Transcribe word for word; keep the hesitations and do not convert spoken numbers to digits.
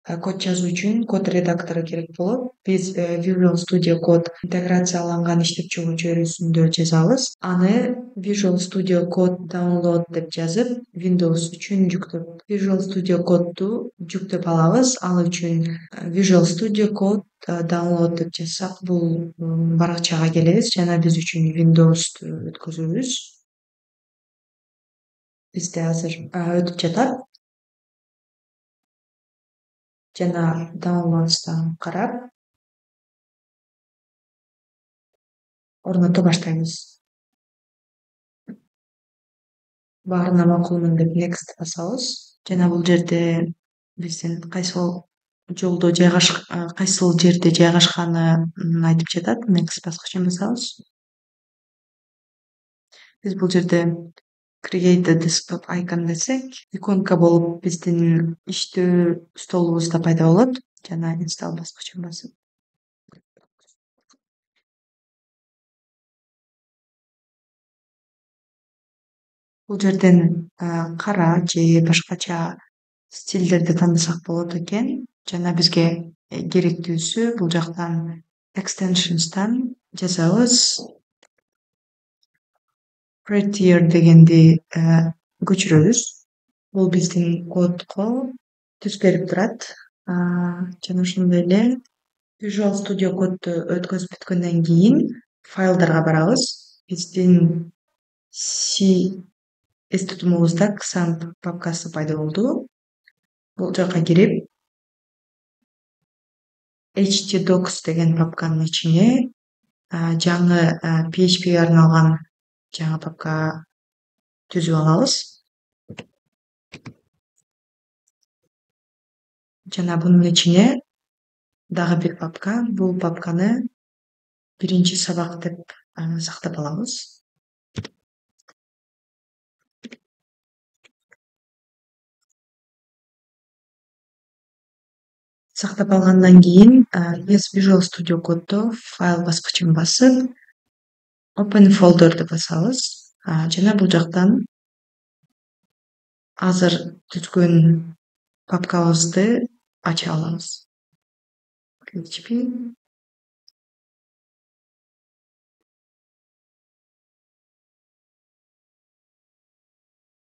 код жазуу үчүн код редактору керек болот. Биз Visual Studio Code интеграцияланган иштепчи чөйрөсүндө жазабыз. Аны Visual Studio Code download деп жазып, Windows үчүн жүктөп, Visual Studio Code'ду жүктөп алабыз. Ал үчүн Visual Studio Code download деп жазсак, бул баракчага келебиз жана биз үчүн Windows'ду өткөзөбүз. Бизде азыр өтүп жатат. Жана downloads'тан карап орното баштайбыз. Баарына макулмун деп next басабыз. Жана бул жерде биздин кайсыл жолдо жайгаш кайсыл жерде жайгашканы айтып жатат. Next баскычын басабыз. Биз бул жерде create a desktop icon десек, иконка болуп биздин иштөө столубузда пайда болот. Жана install баскычын басып. Бул жерден кара же башкача стилдерди тандасак болот экен. Жана бизге керектүүсү бул жактан extensions'тан жазабыз. Prettier дегенди көчүрөбүз. Бул биздин кодго түс берип турат. Жана ошондой эле Visual Studio Code'ду өткөзүп бүткөндөн кийин файлдарга барабыз. Биздин C эс тутумубузда Xampp папкасы пайда болду. Бул жака кирип htdocs деген папканын ичине жаңы P H P'ге арналган жаңы папка түзүп алабыз. Жана бунун ичине дагы бир папка, бул папканы биринчи сабак деп сактап алабыз. Сактап алгандан кийин Visual Studio Code'до файл баскычын басып, Open folder деп басабыз. Жана бул жактан азыр түзгөн папкабызды ача алабыз. P H P